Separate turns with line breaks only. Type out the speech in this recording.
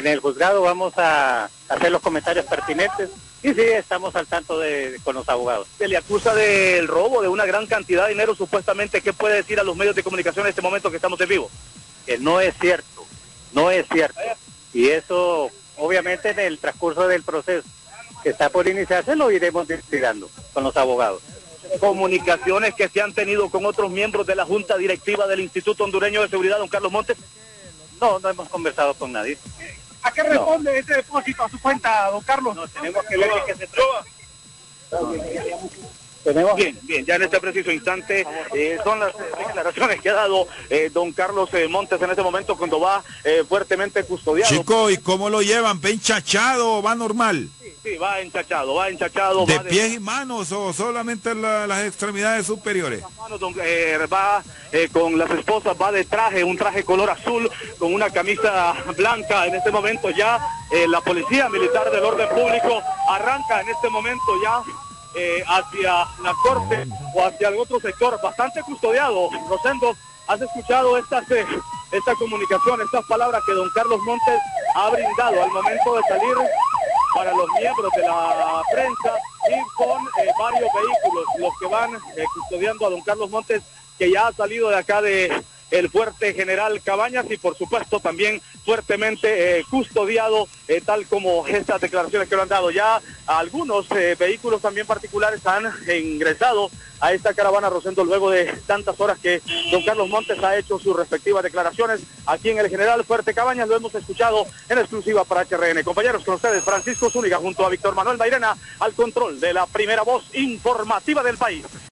En el juzgado vamos a hacer los comentarios pertinentes y sí, estamos al tanto con los abogados.
Se le acusa del robo de una gran cantidad de dinero, supuestamente. ¿Qué puede decir a los medios de comunicación en este momento que estamos en vivo?
Que no es cierto, no es cierto. Y eso, obviamente, en el transcurso del proceso que está por iniciarse, lo iremos investigando con los abogados.
Comunicaciones que se han tenido con otros miembros de la Junta Directiva del Instituto Hondureño de Seguridad, don Carlos Montes.
No hemos conversado con nadie.
¿A qué responde ese depósito a su cuenta, don Carlos?
No, tenemos que ver de qué se trata.
Bien, ya en este preciso instante son las declaraciones que ha dado don Carlos Montes en este momento cuando va fuertemente custodiado.
Chico, ¿y cómo lo llevan? ¿Va enchachado o va normal?
Sí, va enchachado.
¿De pies y manos o solamente las extremidades superiores?
Las manos, va con las esposas, va de traje, un traje color azul, con una camisa blanca. En este momento ya la Policía Militar del Orden Público arranca en este momento ya hacia la corte o hacia el otro sector, bastante custodiado. Rosendo, ¿has escuchado esta comunicación, estas palabras que don Carlos Montes ha brindado al momento de salir para los miembros de la prensa y con varios vehículos, los que van custodiando a don Carlos Montes, que ya ha salido de acá de el fuerte General Cabañas y por supuesto también fuertemente custodiado, tal como estas declaraciones que lo han dado? Ya algunos vehículos también particulares han ingresado a esta caravana, Rosendo, luego de tantas horas que don Carlos Montes ha hecho sus respectivas declaraciones aquí en el General Fuerte Cabañas. Lo hemos escuchado en exclusiva para HRN. Compañeros, con ustedes Francisco Zúñiga junto a Víctor Manuel Mairena al control de la primera voz informativa del país.